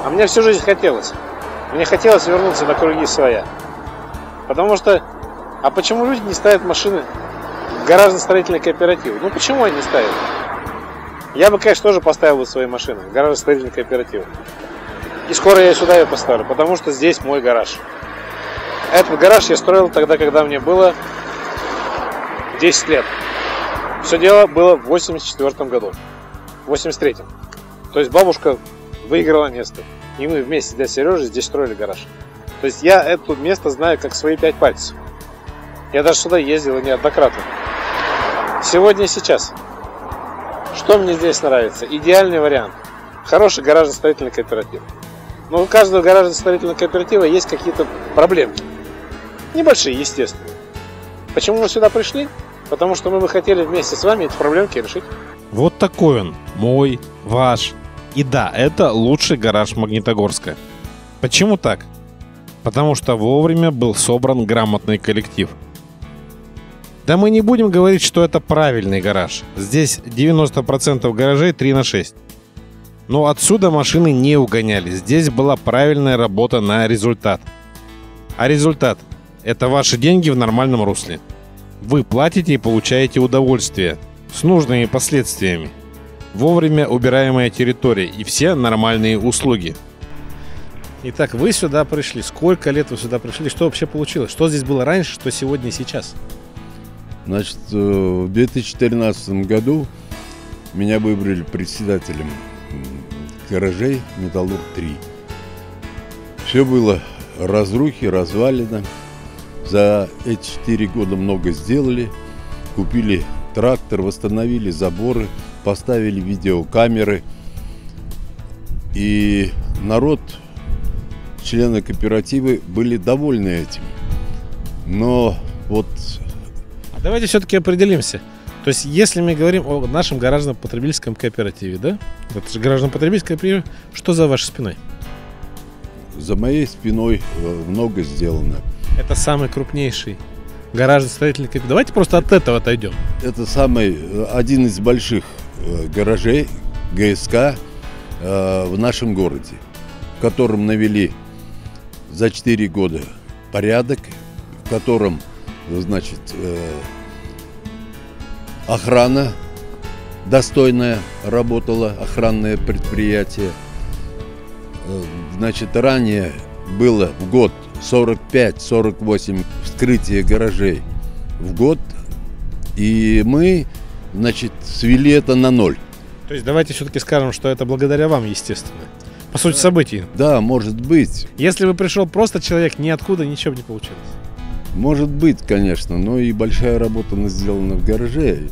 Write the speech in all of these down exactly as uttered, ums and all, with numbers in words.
А мне всю жизнь хотелось. Мне хотелось вернуться на круги своя. Потому что... А почему люди не ставят машины в гаражно-строительный кооператив? Ну почему они не ставят? Я бы, конечно, тоже поставил бы свои машины в гаражно-строительный кооператив. И скоро я сюда ее поставлю, потому что здесь мой гараж. Этот гараж я строил тогда, когда мне было десять лет. Все дело было в восемьдесят четвёртом году. В восемьдесят третьем. То есть бабушка выиграла место. И мы вместе с дядей Сережей здесь строили гараж. То есть я это место знаю как свои пять пальцев. Я даже сюда ездил неоднократно. Сегодня и сейчас. Что мне здесь нравится? Идеальный вариант. Хороший гаражно-строительный кооператив. Но у каждого гаражно-строительного кооператива есть какие-то проблемы. Небольшие, естественно. Почему мы сюда пришли? Потому что мы бы хотели вместе с вами эти проблемки решить. Вот такой он. Мой, ваш. И да, это лучший гараж Магнитогорска. Почему так? Потому что вовремя был собран грамотный коллектив. Да мы не будем говорить, что это правильный гараж. Здесь девяносто процентов гаражей три на шесть. Но отсюда машины не угоняли. Здесь была правильная работа на результат. А результат – это ваши деньги в нормальном русле. Вы платите и получаете удовольствие с нужными последствиями. Вовремя убираемая территория и все нормальные услуги. Итак, вы сюда пришли. Сколько лет вы сюда пришли? Что вообще получилось? Что здесь было раньше, что сегодня и сейчас? Значит, в две тысячи тринадцатом году меня выбрали председателем гаражей «Металлург три». Все было разрухи, развалено. За эти четыре года много сделали. Купили трактор, восстановили заборы, поставили видеокамеры. И народ, члены кооператива, были довольны этим. Но вот... А давайте все-таки определимся. То есть, если мы говорим о нашем гаражно-потребительском кооперативе, да? Это же гаражно-потребительский кооператив. Что за вашей спиной? За моей спиной много сделано. Это самый крупнейший гаражно-строительный кооператив. Давайте просто от этого отойдем. Это самый, один из больших гаражей ГСК в нашем городе, в котором навели за четыре года порядок, в котором, значит, охрана достойная работала, охранное предприятие. Значит, ранее было в год сорок пять - сорок восемь вскрытия гаражей в год, и мы, значит, свели это на ноль. То есть давайте все-таки скажем, что это благодаря вам, естественно. По сути событий. Да, может быть. Если бы пришел просто человек, ниоткуда ничего бы не получилось. Может быть, конечно, но и большая работа сделана в гараже.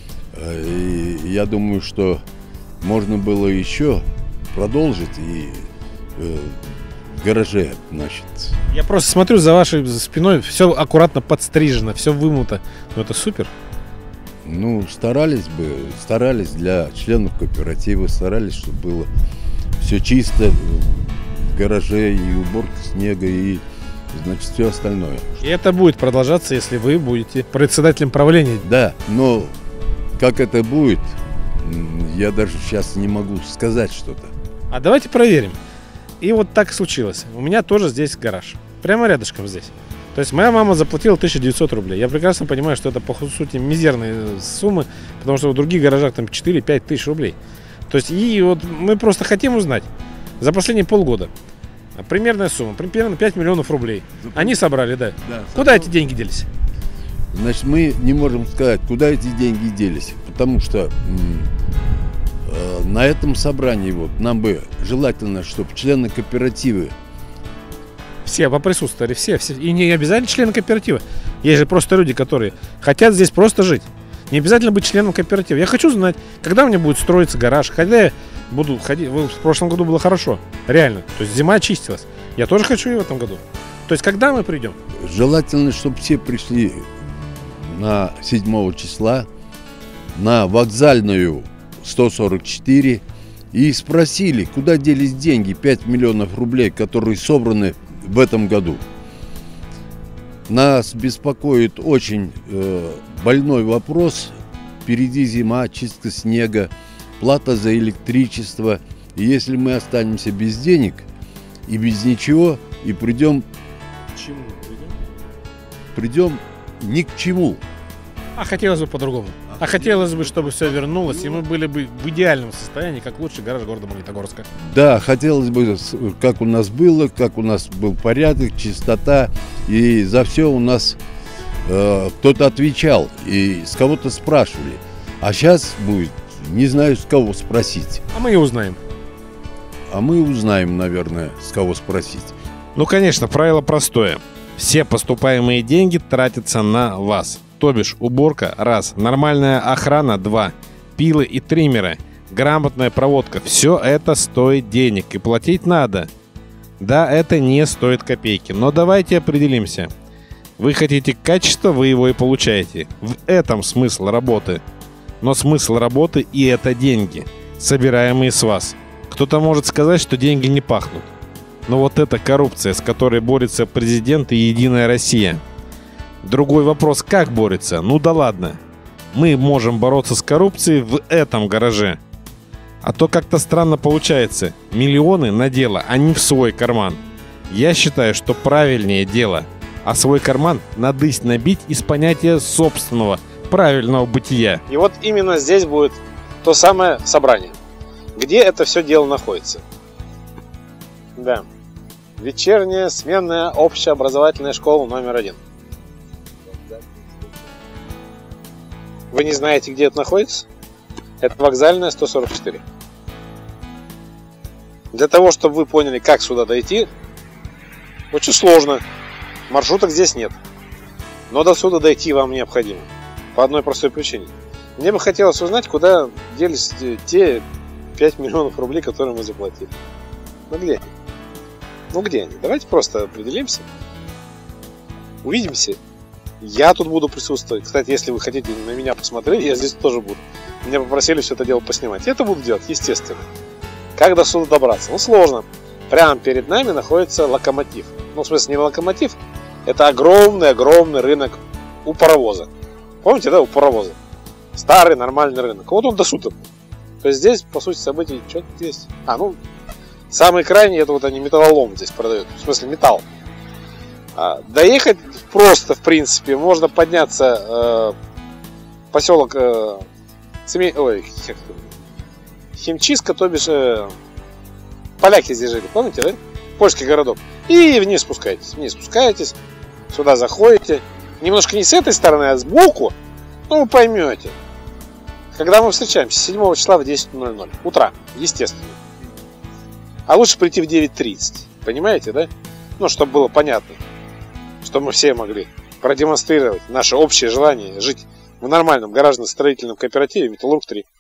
И я думаю, что можно было еще продолжить и э, в гараже, значит. Я просто смотрю за вашей спиной, все аккуратно подстрижено, все вымыто. Ну это супер. Ну, старались бы, старались для членов кооператива, старались, чтобы было все чисто в гараже, и уборка снега, и, значит, все остальное. И это будет продолжаться, если вы будете председателем правления. Да, но как это будет, я даже сейчас не могу сказать что-то. А давайте проверим. И вот так случилось. У меня тоже здесь гараж. Прямо рядышком здесь. То есть моя мама заплатила тысячу девятьсот рублей. Я прекрасно понимаю, что это по сути мизерные суммы, потому что в других гаражах там четыре-пять тысяч рублей. То есть и вот мы просто хотим узнать за последние полгода примерная сумма, примерно пять миллионов рублей. Они собрали, да. да Куда собрал... эти деньги делись? Значит, мы не можем сказать, куда эти деньги делись, потому что э, на этом собрании вот нам бы желательно, чтобы члены кооперативы все поприсутствовали, все, все. И не обязательно члены кооператива. Есть же просто люди, которые хотят здесь просто жить. Не обязательно быть членом кооператива. Я хочу знать, когда у меня будет строиться гараж, когда я буду ходить. В прошлом году было хорошо, реально. То есть зима очистилась. Я тоже хочу и в этом году. То есть когда мы придем? Желательно, чтобы все пришли на седьмого числа на Вокзальную сто сорок четыре и спросили, куда делись деньги, пять миллионов рублей, которые собраны в этом году. Нас беспокоит очень э, больной вопрос. Впереди зима, чистка снега, плата за электричество, И если мы останемся без денег и без ничего, и придем, К чему придем? придем ни к чему. А хотелось бы по-другому. А хотелось бы, чтобы все вернулось, и мы были бы в идеальном состоянии, как лучший гараж города Магнитогорска. Да, хотелось бы, с- как у нас было, как у нас был порядок, чистота, и за все у нас э, кто-то отвечал, и с кого-то спрашивали. А сейчас будет, не знаю, с кого спросить. А мы и узнаем. А мы узнаем, наверное, с кого спросить. Ну, конечно, правило простое. Все поступаемые деньги тратятся на вас. То бишь уборка – раз, нормальная охрана – два, пилы и триммеры, грамотная проводка – все это стоит денег и платить надо. Да, это не стоит копейки, но давайте определимся. Вы хотите качества, вы его и получаете. В этом смысл работы. Но смысл работы и это деньги, собираемые с вас. Кто-то может сказать, что деньги не пахнут. Но вот это коррупция, с которой борется президент и Единая Россия. Другой вопрос, как борется? Ну да ладно. Мы можем бороться с коррупцией в этом гараже. А то как-то странно получается. Миллионы на дело, а не в свой карман. Я считаю, что правильнее дело. А свой карман надысь набить из понятия собственного, правильного бытия. И вот именно здесь будет то самое собрание, где это все дело находится. Да. Вечерняя сменная общеобразовательная школа номер один. Вы не знаете, где это находится? Это вокзальная сто сорок четыре. Для того, чтобы вы поняли, как сюда дойти, очень сложно. Маршруток здесь нет. Но до сюда дойти вам необходимо. По одной простой причине. Мне бы хотелось узнать, куда делись те пять миллионов рублей, которые мы заплатили. Ну где они? Ну где они? Давайте просто определимся. Увидимся. Я тут буду присутствовать. Кстати, если вы хотите на меня посмотреть, я здесь тоже буду. Меня попросили все это дело поснимать. Я это буду делать, естественно. Как до сюда добраться? Ну, сложно. Прямо перед нами находится локомотив. Ну, в смысле, не локомотив. Это огромный-огромный рынок у паровоза. Помните, да, у паровоза? Старый, нормальный рынок. Вот он до сюда. То есть здесь, по сути, событий что-то есть. А, ну, самый крайний, это вот они металлолом здесь продают. В смысле, металл. А, доехать просто, в принципе, можно подняться э, поселок э, Цеми... Ой, как это? Химчистка, то бишь э, поляки здесь жили, помните, да? Польский городок. И вниз спускаетесь. Вниз спускаетесь, сюда заходите. Немножко не с этой стороны, а сбоку. Ну, вы поймете. Когда мы встречаемся, седьмого числа в десять ноль ноль. Утра, естественно. А лучше прийти в девять тридцать. Понимаете, да? Ну, чтобы было понятно. Чтобы мы все могли продемонстрировать наше общее желание жить в нормальном гаражно-строительном кооперативе «Металлург три».